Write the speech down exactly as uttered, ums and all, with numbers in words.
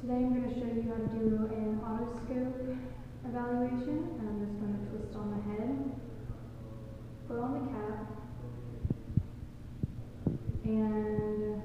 Today I'm going to show you how to do an otoscope evaluation, and I'm just going to twist on the head, put on the cap, and